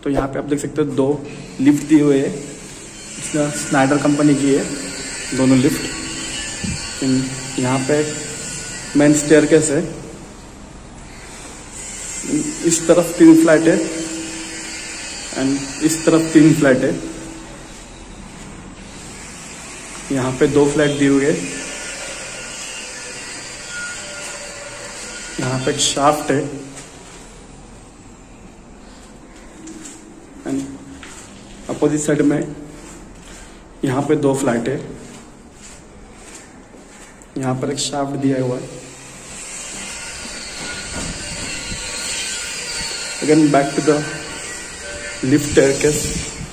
तो यहाँ पे आप देख सकते हो 2 लिफ्ट दिए हुए है, स्नाइडर कंपनी की है दोनों लिफ्ट। यहाँ पे मेन स्टेयरकेस है, इस तरफ 3 फ्लैट है एंड इस तरफ 3 फ्लैट है। यहाँ पे 2 फ्लैट दिए हुए हैं। यहाँ पे एक शाफ्ट है एंड अपोजिट साइड में यहाँ पे 2 फ्लैट है। यहाँ पर एक शाफ्ट दिया हुआ है। Again back to the lift staircase.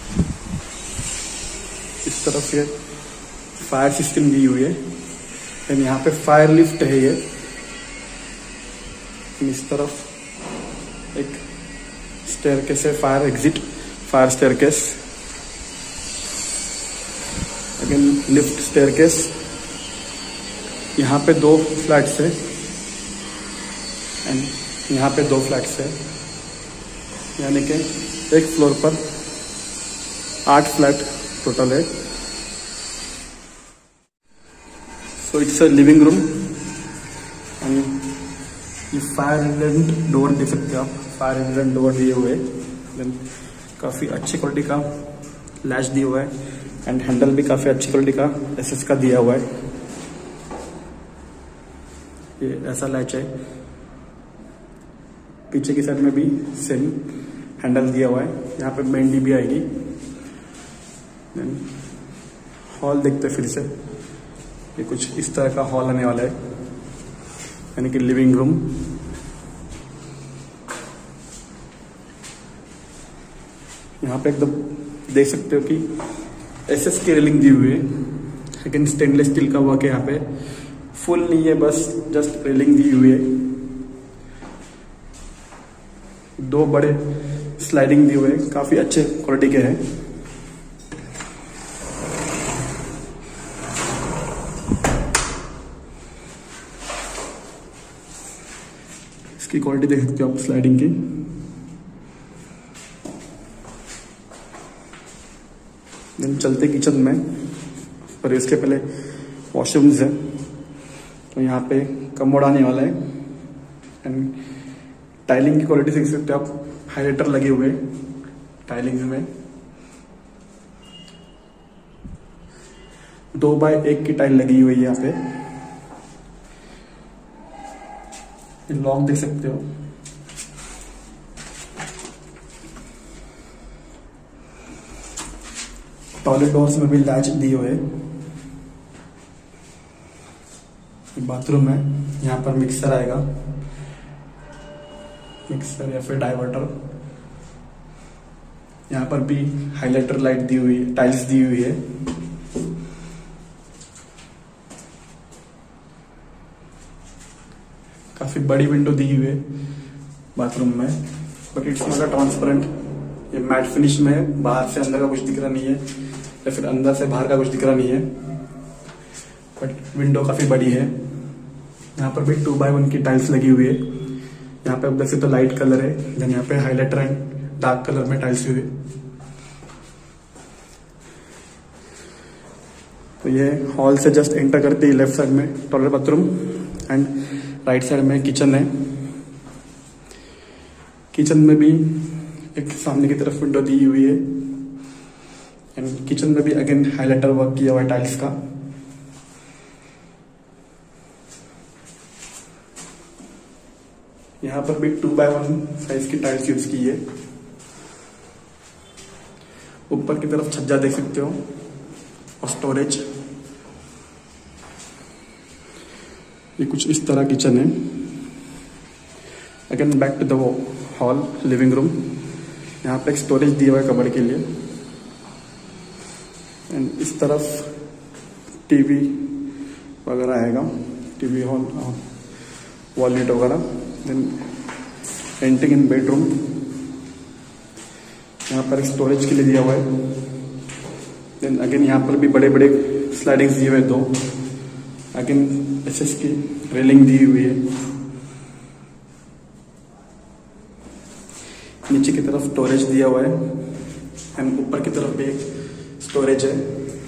इस तरफ ये फायर सिस्टम दी हुई है एंड यहाँ पे फायर लिफ्ट है ये। इस तरफ एक स्टेयरकेस है, fire exit, fire staircase. Again lift staircase. यहाँ पे 2 फ्लैट्स है एंड यहाँ पे 2 फ्लैट्स है, यानी कि एक फ्लोर पर 8 फ्लैट टोटल है। So it's a living room and ये फायर रेजिस्टेंट डोर देख सकते हो आप, फायर रेजिस्टेंट डोर दिए हुए। देन काफ़ी अच्छी क्वालिटी का लैच दिया हुआ है एंड हैंडल भी काफ़ी अच्छी क्वालिटी का एसएस का दिया हुआ है। ये ऐसा लैच है। पीछे की साइड में भी सेम हैंडल दिया हुआ है। यहाँ पे मेन डी भी आएगी। देन हॉल देखते फिर से, ये कुछ इस तरह का हॉल आने वाला है, यानी कि लिविंग रूम। यहाँ पे एकदम देख सकते हो कि एसएस की रेलिंग दी हुई है, लेकिन स्टेनलेस स्टील का वर्क है। यहाँ पे फुल नहीं है, बस जस्ट रेलिंग दी हुई है। 2 बड़े स्लाइडिंग दिए हुए हैं, काफी अच्छे क्वालिटी के हैं। इसकी क्वालिटी देख सकते हो आप स्लाइडिंग की। देन चलते किचन में, पर इसके पहले वॉशरूम्स है। तो यहाँ पे कमोड आने वाला है एंड टाइलिंग की क्वालिटी देख सकते हो आप, हाइलाइटर लगे हुए टाइलिंग में। 2x1 की टाइल लगी हुई है यहाँ पे। लॉक देख सकते हो। टॉयलेट डोर्स में भी लैच दिए हुए। बाथरूम है, यहाँ पर मिक्सर आएगा, मिक्सर या फिर डाइवर्टर। यहाँ पर भी हाइलाइटर लाइट दी हुई है, टाइल्स दी हुई है। काफी बड़ी विंडो दी हुई है बाथरूम में, बट इट्स नॉट ट्रांसपेरेंट। ये मैट फिनिश में है, बाहर से अंदर का कुछ दिख रहा नहीं है या फिर अंदर से बाहर का कुछ दिख रहा नहीं है, बट विंडो काफी बड़ी है। यहाँ पर भी 2x1 की टाइल्स लगी हुई है। यहाँ पे अब से तो लाइट कलर है, देन यहाँ पे हाइलाइटर एंड डार्क कलर में टाइल्स हुई है। तो ये हॉल से जस्ट एंटर करते ही लेफ्ट साइड में toilet bathroom and right side में किचन है। किचन में भी एक सामने की तरफ विंडो दी हुई है एंड किचन में भी अगेन हाइलाइटर वर्क किया हुआ है टाइल्स का। यहाँ पर भी 2x1 साइज की टाइल्स यूज की है। ऊपर की तरफ छज्जा देख सकते हो और स्टोरेज। ये कुछ इस तरह किचन है। Again back to the hall, living room. यहाँ पे एक स्टोरेज दिया हुआ है कबर्ड के लिए एंड इस तरफ टीवी वगैरह आएगा, टीवी हॉल, वॉल यूनिट वगैरह। देन एंट्रिंग इन बेडरूम, यहाँ पर एक स्टोरेज के लिए दिया हुआ है। देन अगेन यहाँ पर भी बड़े बड़े स्लाइडिंग्स दिए हुए 2। अगेन एसएस की रेलिंग दी हुई है। नीचे की तरफ स्टोरेज दिया हुआ है एंड ऊपर की तरफ भी एक स्टोरेज है।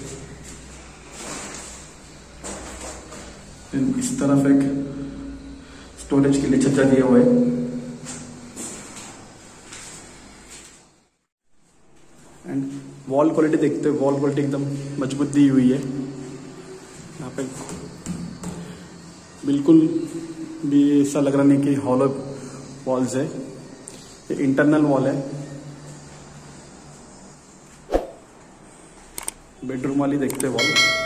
एंड इस तरफ एक स्टोरेज के लिए छज्जा दिया हुआ है। एंड वॉल क्वालिटी देखते हो, वॉल क्वालिटी एकदम मजबूत दी हुई है। यहाँ पे बिल्कुल भी ऐसा लग रहा नहीं कि हॉलो वॉल्स है, ये इंटरनल वॉल है। बेडरूम वाली देखते हैं वॉल।